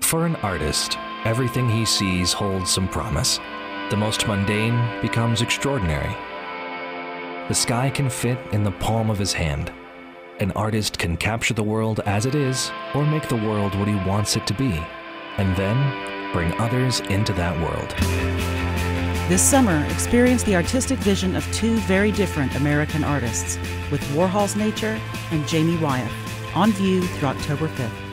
For an artist, everything he sees holds some promise. The most mundane becomes extraordinary. The sky can fit in the palm of his hand. An artist can capture the world as it is, or make the world what he wants it to be, and then bring others into that world. This summer, experience the artistic vision of two very different American artists with Warhol's Nature and Jamey Wyeth, on view through October 5th.